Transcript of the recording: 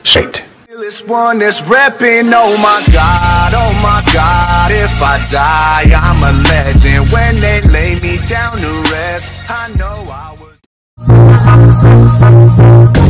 Shit. This one is repping, oh my God, if I die, I'm a legend. When they lay me down to rest, I know I was